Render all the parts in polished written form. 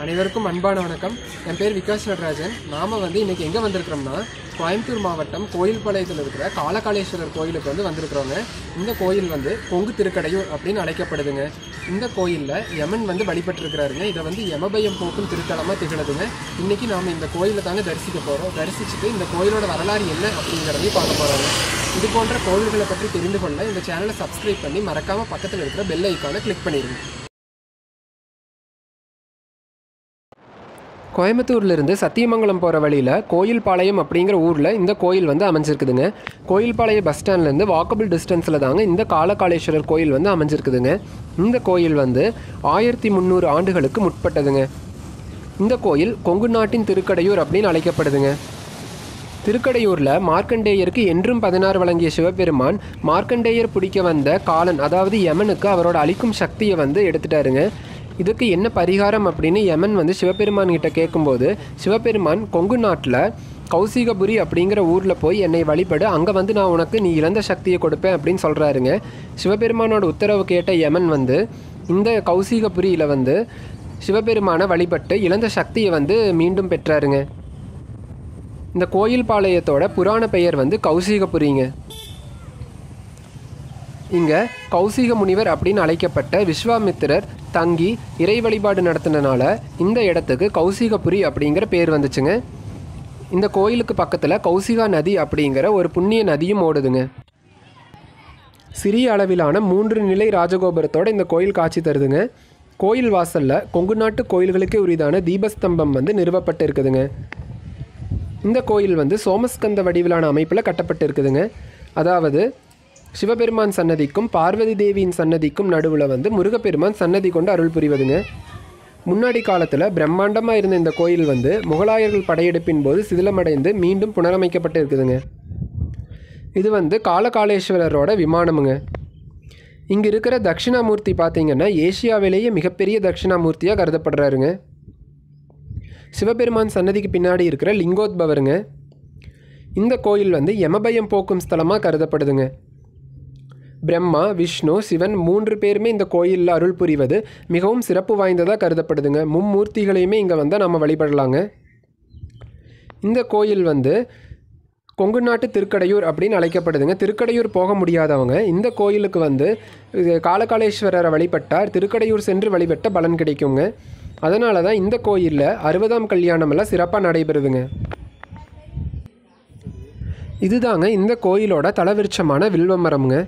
அனைவருக்கும் அன்பான வணக்கம். என் பேர் விகாஸ் நடராஜன். நாம் இன்றைக்கி எங்கே வந்திருக்கிறோம்னா கோயம்புத்தூர் மாவட்டம் கோயில்பாளையத்தில் இருக்கிற காலகாலேஸ்வரர் கோயிலுக்கு வந்திருக்கிறோங்க. இந்த கோயில் கொங்கு திருக்கடையூர் அப்படின்னு அழைக்கப்படுதுங்க. இந்த கோயிலில் யமன் வழிபட்டிருக்கிறாருங்க. இதை எமபயம் போக்கும் திருத்தலமாக திகழுதுங்க. இன்றைக்கி நாம் இந்த கோயிலை தாங்க தரிசிக்க போகிறோம். தரிசிச்சுட்டு இந்த கோயிலோட வரலாறு என்ன அப்படிங்கிறதையும் பார்க்க போகிறோங்க. இது போன்ற கோவில்களை பற்றி தெரிந்து கொள்ள இந்த சேனலை சப்ஸ்கிரைப் பண்ணி மறக்காமல் பக்கத்தில் இருக்கிற பெல் ஐக்கானை கிளிக் பண்ணிடுங்க. கோயம்புத்தூர்லேருந்து சத்தியமங்கலம் போகிற வழியில் கோயில்பாளையம் அப்படிங்கிற ஊரில் இந்த கோயில் அமைஞ்சிருக்குதுங்க. கோயில்பாளையம் பஸ் ஸ்டாண்ட்லேருந்து வாக்கபிள் டிஸ்டன்ஸில் தாங்க இந்த காலகாலேஸ்வரர் கோயில் அமைஞ்சிருக்குதுங்க. இந்த கோயில் 1300 ஆண்டுகளுக்கு முற்பட்டதுங்க. இந்த கோயில் கொங்கு நாட்டின் திருக்கடையூர் அப்படின்னு அழைக்கப்படுதுங்க. திருக்கடையூரில் மார்க்கண்டேயருக்கு என்றும் 16 வழங்கிய சிவபெருமான் மார்க்கண்டேயர் பிடிக்க வந்த காலன், அதாவது யமனுக்கு அவரோட அழிக்கும் சக்தியை எடுத்துட்டாருங்க. இதுக்கு என்ன பரிகாரம் அப்படின்னு யமன் சிவபெருமான் கிட்ட கேட்கும்போது, சிவபெருமான் கொங்கு நாட்டில் கௌசிகபுரி அப்படிங்கிற ஊரில் போய் என்னை வழிபடு, அங்கே நான் உனக்கு நீ இழந்த சக்தியை கொடுப்பேன் அப்படின்னு சொல்கிறாருங்க. சிவபெருமானோட உத்தரவு கேட்ட யமன் இந்த கௌசிகபுரியில் சிவபெருமானை வழிபட்டு இழந்த சக்தியை மீண்டும் பெற்றாருங்க. இந்த கோயில் பாளையத்தோட புராண பெயர் கௌசிகபுரிங்க. இங்கே கௌசிக முனிவர் அப்படின்னு அழைக்கப்பட்ட விஸ்வாமித்திரர் தங்கி இறை வழிபாடு நடத்தினால இந்த இடத்துக்கு கௌசிகபுரி அப்படிங்கிற பேர் வந்துச்சுங்க. இந்த கோயிலுக்கு பக்கத்தில் கௌசிகா நதி அப்படிங்கிற ஒரு புண்ணிய நதியும் ஓடுதுங்க. சிறிய அளவிலான 3 நிலை ராஜகோபுரத்தோடு இந்த கோயில் காட்சி தருதுங்க. கோயில் வாசலில் கொங்கு நாட்டு கோயில்களுக்கே உரிதான தீபஸ்தம்பம் நிறுவப்பட்டு இருக்குதுங்க. இந்த கோயில் சோமஸ்கந்த வடிவிலான அமைப்பில் கட்டப்பட்டு இருக்குதுங்க. அதாவது சிவபெருமான் சன்னதிக்கும் பார்வதி தேவியின் சன்னதிக்கும் நடுவில் முருகப்பெருமான் சன்னதி கொண்டு அருள் புரிவதுங்க. முன்னாடி காலத்தில் பிரம்மாண்டமாக இருந்த இந்த கோயில் முகலாயர்கள் படையெடுப்பின் போது சிதிலமடைந்து மீண்டும் புனரமைக்கப்பட்டு இருக்குதுங்க. இது காலகாலேஸ்வரரோட விமானமுங்க. இங்கே இருக்கிற தட்சிணாமூர்த்தி பார்த்திங்கன்னா ஏசியாவிலேயே மிகப்பெரிய தட்சிணாமூர்த்தியாக கருதப்படுறாருங்க. சிவபெருமான் சன்னதிக்கு பின்னாடி இருக்கிற லிங்கோத்பவருங்க. இந்த கோயில் எமபயம் போக்கும் ஸ்தலமாக கருதப்படுதுங்க. பிரம்மா, விஷ்ணு, சிவன் 3 பேருமே இந்த கோயிலில் அருள் புரிவது மிகவும் சிறப்பு வாய்ந்ததாக கருதப்படுதுங்க. மும்மூர்த்திகளையுமே இங்கே நம்ம வழிபடலாங்க. இந்த கோயில் கொங்கு நாட்டு திருக்கடையூர் அப்படின்னு அழைக்கப்படுதுங்க. திருக்கடையூர் போக முடியாதவங்க இந்த கோயிலுக்கு காலகாலேஸ்வரரை வழிபட்டார் திருக்கடையூர் சென்று வழிபட்ட பலன் கிடைக்குங்க. அதனால தான் இந்த கோயிலில் 60ஆம் கல்யாணமெல்லாம் சிறப்பாக நடைபெறுதுங்க. இதுதாங்க இந்த கோயிலோட தலவிருட்சமான வில்வமரம்ங்க.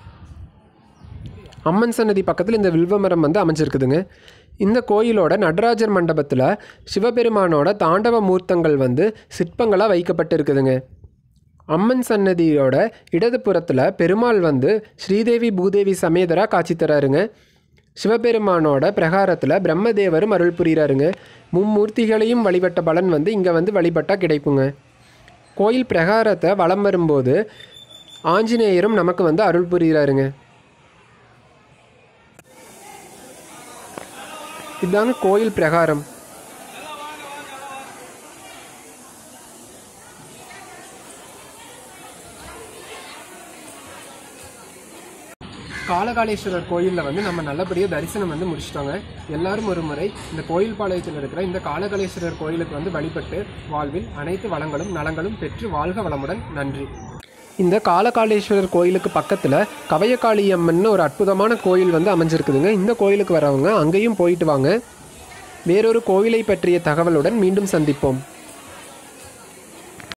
அம்மன் சன்னதி பக்கத்தில் இந்த வில்வமரம் அமைஞ்சிருக்குதுங்க. இந்த கோயிலோட நடராஜர் மண்டபத்தில் சிவபெருமானோட தாண்டவ மூர்த்தங்கள் சிற்பங்களாக வைக்கப்பட்டு இருக்குதுங்க. அம்மன் சன்னதியோட இடது புறத்தில் பெருமாள் ஸ்ரீதேவி பூதேவி சமேதராக காட்சி தராருங்க. சிவபெருமானோட பிரகாரத்தில் பிரம்மதேவரும் அருள் புரிகிறாருங்க. மும்மூர்த்திகளையும் வழிபட்ட பலன் இங்கே வழிபட்டால் கிடைக்குங்க. கோயில் பிரகாரத்தை வலம் வரும்போது ஆஞ்சநேயரும் நமக்கு அருள் புரிகிறாருங்க. இதுதாங்க கோயில் பிரகாரம். காலகாலேஸ்வரர் கோயிலில் நம்ம நல்லபடியாக தரிசனம் முடிச்சிட்டோங்க. எல்லாரும் ஒரு முறை இந்த கோயில்பாளையத்தில் இருக்கிற இந்த காலகாலேஸ்வரர் கோயிலுக்கு வழிபட்டு வாழ்வில் அனைத்து வளங்களும் நலங்களும் பெற்று வாழ்க வளமுடன். நன்றி. இந்த காலகாலேஸ்வரர் கோயிலுக்கு பக்கத்தில் கவயகாளியம்மன் ஒரு அற்புதமான கோயில் அமைஞ்சிருக்குதுங்க. இந்த கோயிலுக்கு வரவங்க அங்கேயும் போயிட்டு வாங்க. வேறொரு கோயிலை பற்றிய தகவலுடன் மீண்டும் சந்திப்போம்.